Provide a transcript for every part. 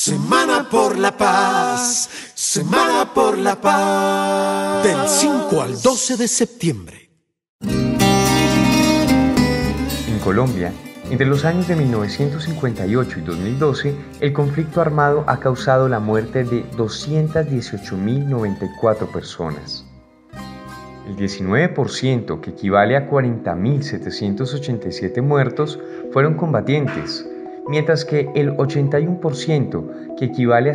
Semana por la Paz, Semana por la Paz. Del 5 al 12 de septiembre. En Colombia, entre los años de 1958 y 2012, el conflicto armado ha causado la muerte de 218.094 personas. El 19%, que equivale a 40.787 muertos, fueron combatientes, mientras que el 81%, que equivale a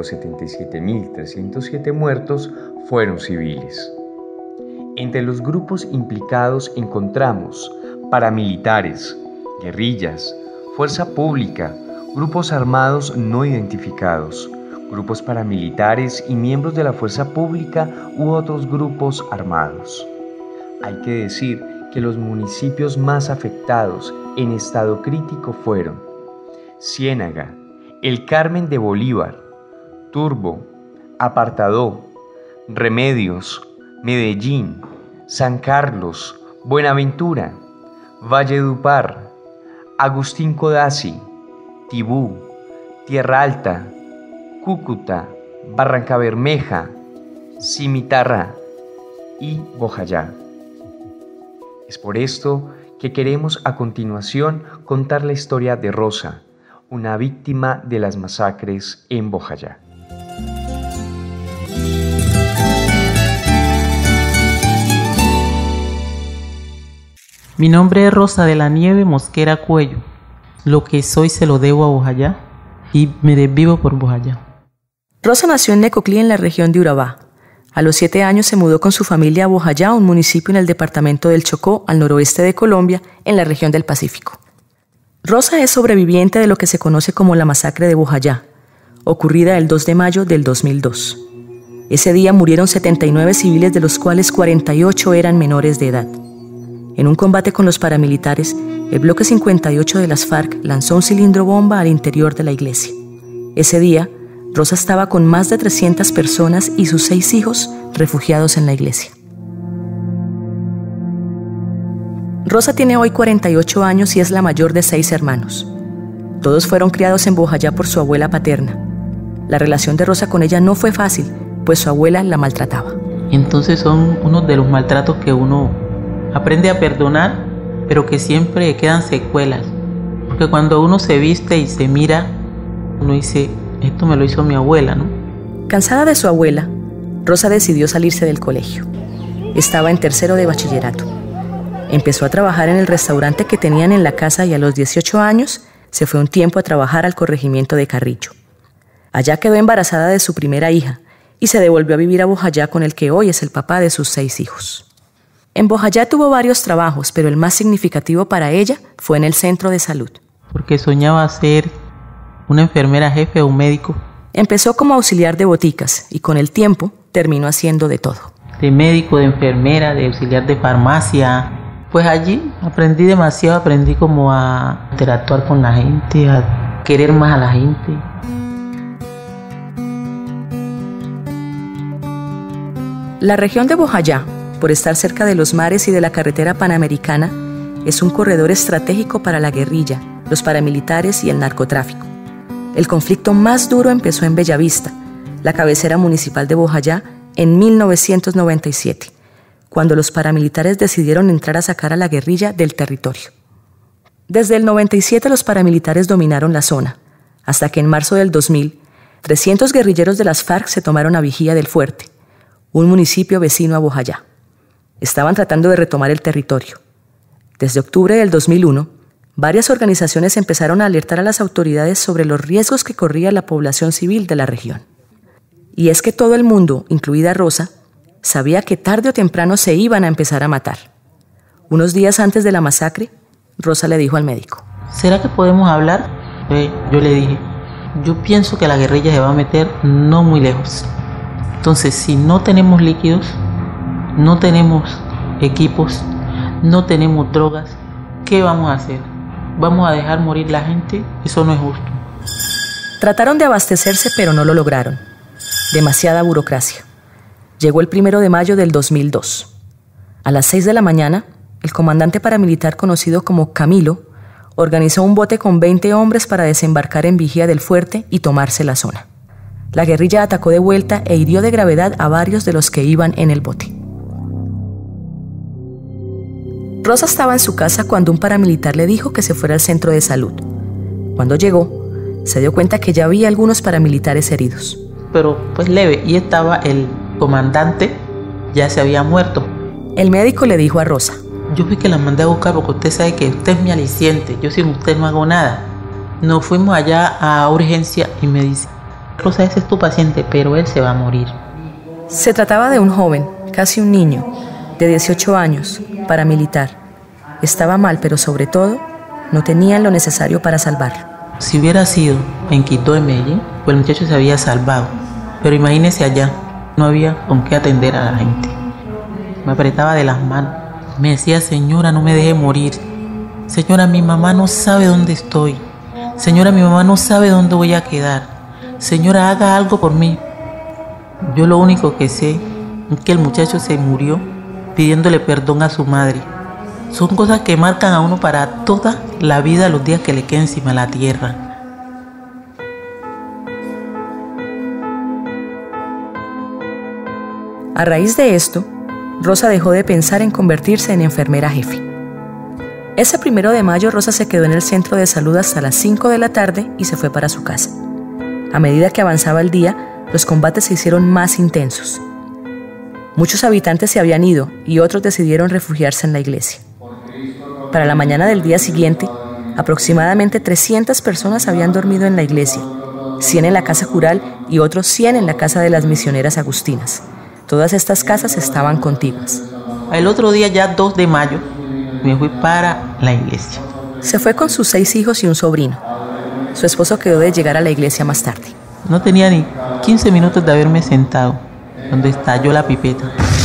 177.307 muertos, fueron civiles. Entre los grupos implicados encontramos paramilitares, guerrillas, fuerza pública, grupos armados no identificados, grupos paramilitares y miembros de la fuerza pública u otros grupos armados. Hay que decir que los municipios más afectados en estado crítico fueron Ciénaga, El Carmen de Bolívar, Turbo, Apartadó, Remedios, Medellín, San Carlos, Buenaventura, Valledupar, Agustín Codazzi, Tibú, Tierra Alta, Cúcuta, Barrancabermeja, Cimitarra y Bojayá. Es por esto que queremos a continuación contar la historia de Rosa, una víctima de las masacres en Bojayá. Mi nombre es Rosa de la Nieve Mosquera Cuello. Lo que soy se lo debo a Bojayá y me desvivo por Bojayá. Rosa nació en Necoclí, en la región de Urabá. A los 7 años se mudó con su familia a Bojayá, un municipio en el departamento del Chocó, al noroeste de Colombia, en la región del Pacífico. Rosa es sobreviviente de lo que se conoce como la masacre de Bojayá, ocurrida el 2 de mayo del 2002. Ese día murieron 79 civiles, de los cuales 48 eran menores de edad. En un combate con los paramilitares, el bloque 58 de las FARC lanzó un cilindro bomba al interior de la iglesia. Ese día, Rosa estaba con más de 300 personas y sus 6 hijos refugiados en la iglesia. Rosa tiene hoy 48 años y es la mayor de 6 hermanos. Todos fueron criados en Bojayá por su abuela paterna. La relación de Rosa con ella no fue fácil, pues su abuela la maltrataba. Entonces son uno de los maltratos que uno aprende a perdonar, pero que siempre quedan secuelas. Porque cuando uno se viste y se mira, uno dice, esto me lo hizo mi abuela, ¿no? Cansada de su abuela, Rosa decidió salirse del colegio. Estaba en tercero de bachillerato. Empezó a trabajar en el restaurante que tenían en la casa y a los 18 años se fue un tiempo a trabajar al corregimiento de Carrillo. Allá quedó embarazada de su primera hija y se devolvió a vivir a Bojayá, con el que hoy es el papá de sus 6 hijos. En Bojayá tuvo varios trabajos, pero el más significativo para ella fue en el centro de salud. Porque soñaba ser una enfermera jefe o un médico. Empezó como auxiliar de boticas y con el tiempo terminó haciendo de todo. De médico, de enfermera, de auxiliar de farmacia. Pues allí aprendí demasiado, aprendí como a interactuar con la gente, a querer más a la gente. La región de Bojayá, por estar cerca de los mares y de la carretera panamericana, es un corredor estratégico para la guerrilla, los paramilitares y el narcotráfico. El conflicto más duro empezó en Bellavista, la cabecera municipal de Bojayá, en 1997, cuando los paramilitares decidieron entrar a sacar a la guerrilla del territorio. Desde el 97 los paramilitares dominaron la zona, hasta que en marzo del 2000, 300 guerrilleros de las FARC se tomaron a Vigía del Fuerte, un municipio vecino a Bojayá. Estaban tratando de retomar el territorio. Desde octubre del 2001, varias organizaciones empezaron a alertar a las autoridades sobre los riesgos que corría la población civil de la región. Y es que todo el mundo, incluida Rosa, sabía que tarde o temprano se iban a empezar a matar. Unos días antes de la masacre, Rosa le dijo al médico: ¿será que podemos hablar? Yo le dije, yo pienso que la guerrilla se va a meter no muy lejos. Entonces, si no tenemos líquidos, no tenemos equipos, no tenemos drogas, ¿qué vamos a hacer? ¿Vamos a dejar morir la gente? Eso no es justo. Trataron de abastecerse, pero no lo lograron. Demasiada burocracia. Llegó el 1 de mayo del 2002. A las 6 de la mañana, el comandante paramilitar conocido como Camilo organizó un bote con 20 hombres para desembarcar en Vigía del Fuerte y tomarse la zona. La guerrilla atacó de vuelta e hirió de gravedad a varios de los que iban en el bote. Rosa estaba en su casa cuando un paramilitar le dijo que se fuera al centro de salud. Cuando llegó, se dio cuenta que ya había algunos paramilitares heridos. Pero pues leve, y estaba el comandante, ya se había muerto. El médico le dijo a Rosa: yo fui que la mandé a buscar porque usted sabe que usted es mi aliciente, yo sin usted no hago nada. Nos fuimos allá a urgencia y me dice: Rosa, ese es tu paciente, pero él se va a morir. Se trataba de un joven, casi un niño, de 18 años, paramilitar. Estaba mal, pero sobre todo, no tenían lo necesario para salvarlo. Si hubiera sido en Quito de Medellín, pues el muchacho se había salvado. Pero imagínese allá, no había con qué atender a la gente. Me apretaba de las manos. Me decía: señora, no me deje morir. Señora, mi mamá no sabe dónde estoy. Señora, mi mamá no sabe dónde voy a quedar. Señora, haga algo por mí. Yo lo único que sé es que el muchacho se murió pidiéndole perdón a su madre. Son cosas que marcan a uno para toda la vida, los días que le queden encima de la tierra. A raíz de esto, Rosa dejó de pensar en convertirse en enfermera jefe. Ese 1 de mayo, Rosa se quedó en el centro de salud hasta las 5 de la tarde y se fue para su casa. A medida que avanzaba el día, los combates se hicieron más intensos. Muchos habitantes se habían ido y otros decidieron refugiarse en la iglesia. Para la mañana del día siguiente, aproximadamente 300 personas habían dormido en la iglesia, 100 en la casa cural y otros 100 en la casa de las misioneras agustinas. Todas estas casas estaban contiguas. El otro día, ya 2 de mayo, me fui para la iglesia. Se fue con sus 6 hijos y un sobrino. Su esposo quedó de llegar a la iglesia más tarde. No tenía ni 15 minutos de haberme sentado cuando estalló la pipeta.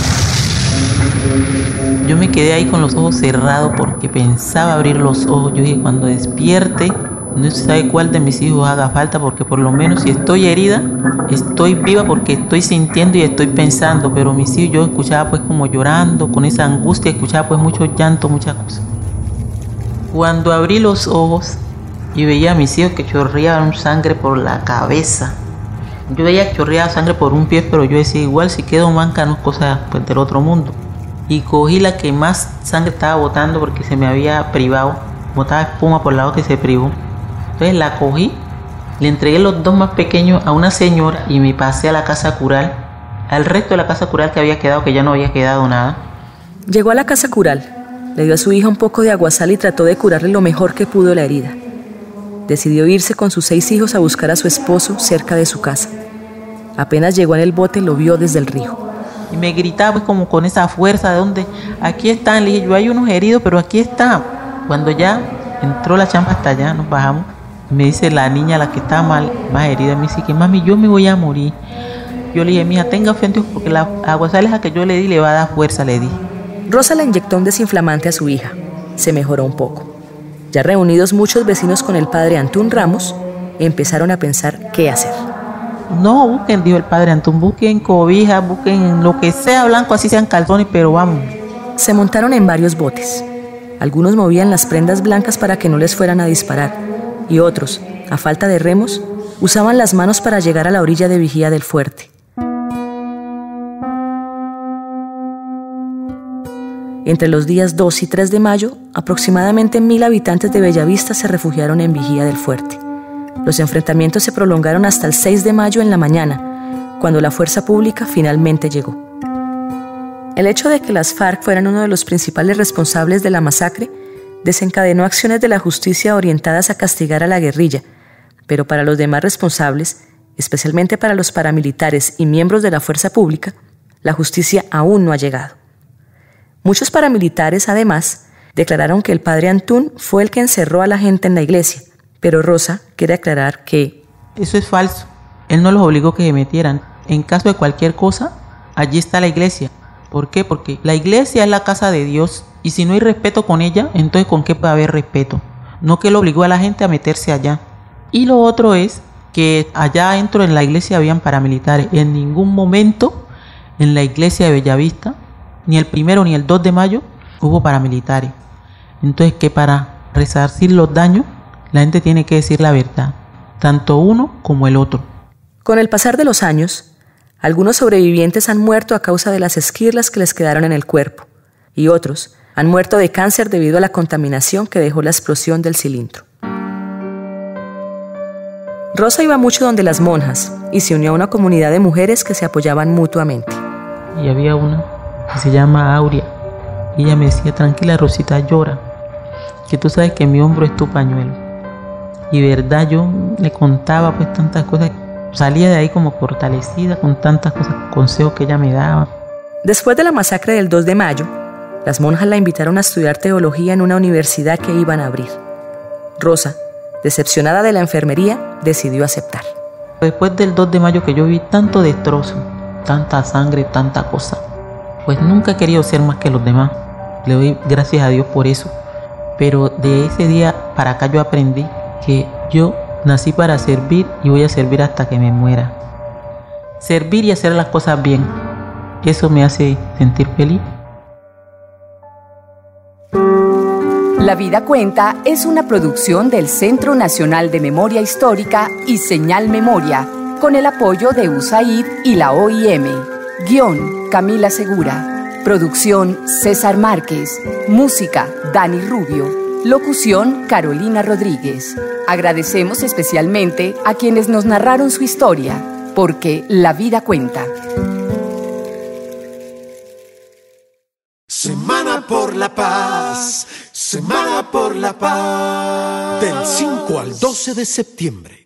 Yo me quedé ahí con los ojos cerrados porque pensaba abrir los ojos. Yo dije: cuando despierte, no se sabe cuál de mis hijos haga falta, porque por lo menos si estoy herida, estoy viva porque estoy sintiendo y estoy pensando. Pero mis hijos, yo escuchaba pues como llorando, con esa angustia, escuchaba pues mucho llanto, muchas cosas. Cuando abrí los ojos y veía a mis hijos que chorreaban sangre por la cabeza. Yo veía que chorreaba sangre por un pie, pero yo decía: igual si quedo manca no es cosa pues del otro mundo. Y cogí la que más sangre estaba botando porque se me había privado, botaba espuma por la boca y se privó. Entonces la cogí, le entregué los 2 más pequeños a una señora y me pasé a la casa cural, al resto de la casa cural que había quedado, que ya no había quedado nada. Llegó a la casa cural, le dio a su hija un poco de aguasal y trató de curarle lo mejor que pudo la herida. Decidió irse con sus 6 hijos a buscar a su esposo cerca de su casa. Apenas llegó en el bote, lo vio desde el río. Y me gritaba pues como con esa fuerza: ¿de dónde? Aquí están. Le dije: yo hay unos heridos, pero aquí está. Cuando ya entró la chamba hasta allá, nos bajamos. Me dice la niña, la que estaba más herida, me dice que: mami, yo me voy a morir. Yo le dije: mija, tenga fe en Dios, porque la aguasales que yo le di le va a dar fuerza, le di. Rosa le inyectó un desinflamante a su hija. Se mejoró un poco. Ya reunidos muchos vecinos con el padre Antún Ramos, empezaron a pensar qué hacer. No, busquen, dijo el padre Antún, busquen cobijas, busquen lo que sea blanco, así sean calzones, pero vamos. Se montaron en varios botes. Algunos movían las prendas blancas para que no les fueran a disparar, y otros, a falta de remos, usaban las manos para llegar a la orilla de Vigía del Fuerte. Entre los días 2 y 3 de mayo, aproximadamente 1000 habitantes de Bellavista se refugiaron en Vigía del Fuerte. Los enfrentamientos se prolongaron hasta el 6 de mayo en la mañana, cuando la fuerza pública finalmente llegó. El hecho de que las FARC fueran uno de los principales responsables de la masacre desencadenó acciones de la justicia orientadas a castigar a la guerrilla, pero para los demás responsables, especialmente para los paramilitares y miembros de la fuerza pública, la justicia aún no ha llegado. Muchos paramilitares, además, declararon que el padre Antún fue el que encerró a la gente en la iglesia, pero Rosa quiere aclarar que eso es falso. Él no los obligó a que se metieran. En caso de cualquier cosa, allí está la iglesia. ¿Por qué? Porque la iglesia es la casa de Dios, y si no hay respeto con ella, entonces ¿con qué puede haber respeto? No que él obligó a la gente a meterse allá. Y lo otro es que allá adentro en la iglesia habían paramilitares. En ningún momento en la iglesia de Bellavista, ni el 1 ni el 2 de mayo, hubo paramilitares. Entonces, ¿qué para resarcir los daños, la gente tiene que decir la verdad, tanto uno como el otro. Con el pasar de los años, algunos sobrevivientes han muerto a causa de las esquirlas que les quedaron en el cuerpo y otros han muerto de cáncer debido a la contaminación que dejó la explosión del cilindro. Rosa iba mucho donde las monjas y se unió a una comunidad de mujeres que se apoyaban mutuamente. Y había una que se llama Aurea. Y ella me decía, tranquila Rosita, llora, que tú sabes que mi hombro es tu pañuelo. Y verdad, yo le contaba pues tantas cosas, salía de ahí como fortalecida con tantas cosas, consejos que ella me daba. Después de la masacre del 2 de mayo, las monjas la invitaron a estudiar teología en una universidad que iban a abrir. Rosa, decepcionada de la enfermería, decidió aceptar. Después del 2 de mayo que yo vi tanto destrozo, tanta sangre, tanta cosa, pues nunca he querido ser más que los demás. Le doy gracias a Dios por eso. Pero de ese día para acá yo aprendí que yo nací para servir y voy a servir hasta que me muera. Servir y hacer las cosas bien, eso me hace sentir feliz. La Vida Cuenta es una producción del Centro Nacional de Memoria Histórica y Señal Memoria, con el apoyo de USAID y la OIM. Guión, Camila Segura. Producción, César Márquez. Música, Dani Rubio. Locución, Carolina Rodríguez. Agradecemos especialmente a quienes nos narraron su historia, porque la vida cuenta. Semana por la Paz, Semana por la Paz. Del 5 al 12 de septiembre.